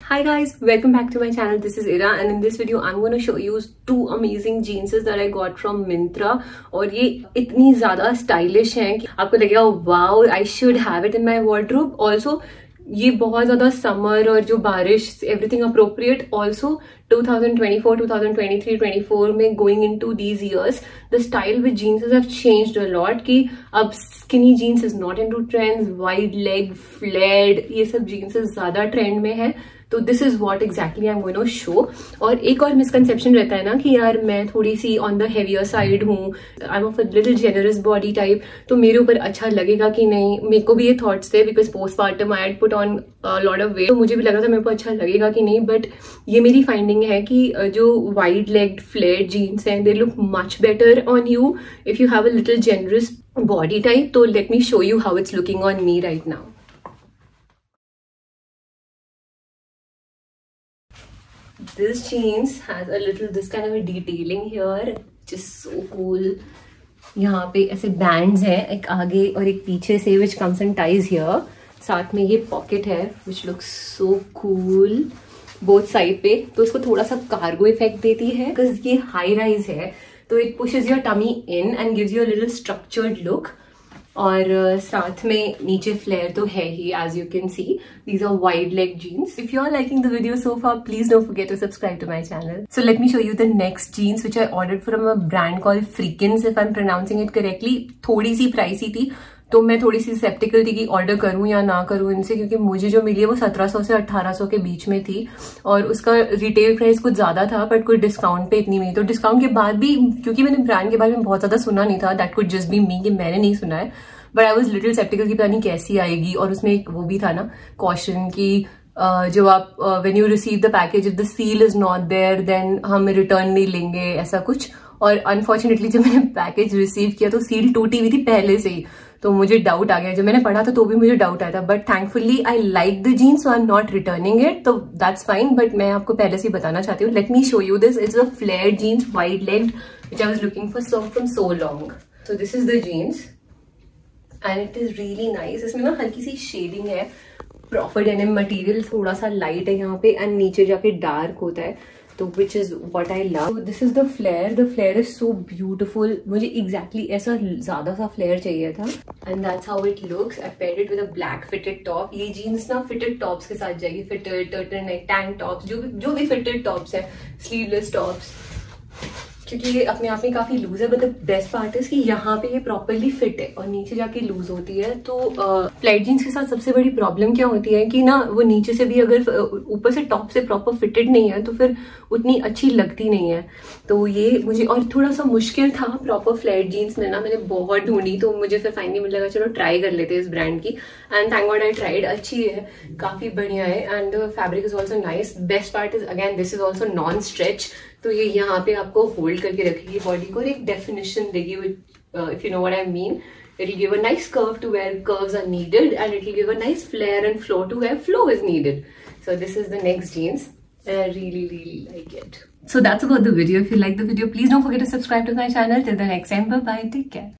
Hi guys, welcome back to my channel. This is Ira and in this video I'm going to show you two amazing jeans that I got from Myntra और ये इतनी ज़्यादा stylish हैं कि आपको लगेगा wow, I should have it in my wardrobe. Also ये बहुत ज़्यादा summer और जो बारिश everything appropriate. Also 2024, 2023, 24 में going into these years, the style with jeans have changed a lot. कि अब skinny jeans is not into trends, wide leg, flared, ये सब jeans ज़्यादा trend में है. तो this is what exactly I am going to show. और एक और मिसकंसेप्शन रहता है ना कि यार मैं थोड़ी सी ऑन द हेवियर साइड हूँ, I am of a little generous body type, तो मेरे ऊपर अच्छा लगेगा कि नहीं. मेरे को भी ये थॉट्स थे because postpartum I had put on lot of weight, तो मुझे भी लगा था मेरे को अच्छा लगेगा कि नहीं. बट ये मेरी फाइंडिंग है कि जो वाइड लेग्ड फ्लेयर्ड जीन्स हैं they look much better on you if you have a little generous body type. तो let me show you how it's looking on me right now. This jeans has a little this kind of a detailing here, just so cool. यहाँ पे ऐसे bands हैं, एक आगे और एक पीछे से, which comes and ties here. साथ में ये pocket है, which looks so cool. Both side पे, तो इसको थोड़ा सा cargo effect देती है, because ये high rise है, तो it pushes your tummy in and gives you a little structured look. और साथ में नीचे फ्लेयर तो है ही, as you can see. These are wide leg jeans. If you are liking the video so far, please don't forget to subscribe to my channel. So let me show you the next jeans which I ordered from a brand called Freakins, if I'm pronouncing it correctly. थोड़ी सी pricey थी, तो मैं थोड़ी सी sceptical थी कि order करूं या ना करूं इनसे, क्योंकि मुझे जो मिली है वो 1700 से 1800 के बीच में थी और उसका रिटेल प्राइस कुछ ज्यादा था, बट कोई डिस्काउंट पे इतनी मिली. तो डिस्काउंट के बाद भी, क्योंकि मैंने ब्रांड के बारे में बहुत ज्यादा सुना नहीं था, that could just be me कि मैंने नहीं सुना है, but I was little skeptical कि पता नहीं कैसी आएगी. और उसमें एक वो भी था ना कॉशन की जो आप when you receive the package if the seal is not there then हम रिटर्न नहीं लेंगे, ऐसा कुछ. और अनफॉर्चुनेटली जब मैंने पैकेज रिसीव किया तो सील टूटी हुई थी पहले से ही, तो मुझे डाउट आ गया. जब मैंने पढ़ा था तो भी मुझे डाउट आया था, but thankfully I like the jeans so I am not returning it, तो दैट्स फाइन. बट मैं आपको पहले से ही बताना चाहती हूँ. Let me show you this. It's a flare jeans wide legged which I was looking for from so long. So this is the jeans and it is really nice. इसमें ना हल्की सी शेडिंग है, प्रॉपर डेनिम मटेरियल, थोड़ा सा light है यहाँ पे एंड नीचे जाके डार्क होता है, तो which is what I love. This is the flare is so beautiful. मुझे एग्जैक्टली ऐसा ज्यादा सा फ्लेयर चाहिए था and that's how it looks. I paired it with a black fitted top. ये जीन्स ना फिटेड टॉप्स के साथ जाएगी, फिटेड टर्टलनेक टैंक टॉप्स, जो भी फिटेड टॉप्स है, स्लीवलेस टॉप्स, क्योंकि ये अपने आप में काफी लूज है. बट द बेस्ट पार्ट है कि यहाँ पे ये प्रॉपरली फिट है और नीचे जाके लूज होती है. तो फ्लैट जीन्स के साथ सबसे बड़ी प्रॉब्लम क्या होती है कि ना वो नीचे से भी अगर ऊपर से टॉप से प्रॉपर फिटेड नहीं है तो फिर उतनी अच्छी लगती नहीं है. तो ये मुझे और थोड़ा सा मुश्किल था प्रॉपर फ्लैट जीन्स में ना, मैंने बहुत ढूंढी, तो मुझे फिर फाइनली मिल लगा चलो ट्राई कर लेते हैं इस ब्रांड की. And thank God I tried. अच्छी है, काफी बढ़िया है and fabric is also nice. Best part is again this is also non stretch, तो ये यहाँ पे आपको होल्ड करके रखेगी बॉडी को और एक डेफिनेशन देगी. If you know what I mean, it will give a nice curve to where curves are needed and it will give a nice flare and flow to where flow is needed. So this is the next jeans and I really like it. So that's about the video. If you like the video, please don't forget to subscribe to my channel. Till the next time, bye bye, take care.